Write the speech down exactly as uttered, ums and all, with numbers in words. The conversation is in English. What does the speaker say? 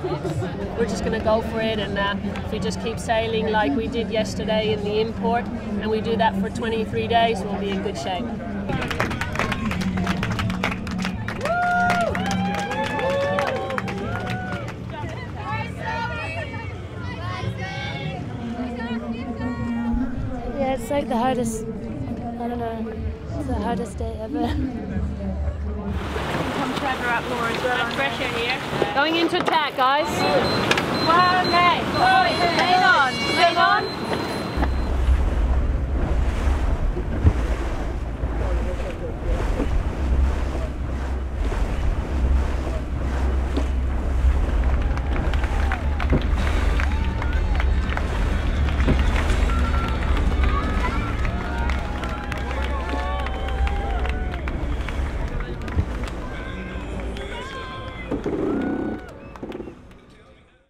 it's, we're just going to go for it, and uh, if we just keep sailing like we did yesterday in the import, and we do that for twenty-three days, we'll be in good shape. Yeah, it's like the hardest, I don't know, it's the hardest day ever. Come Trevor up more as well. Pressure here. Going into attack, guys. One leg. Hang on. Hang on.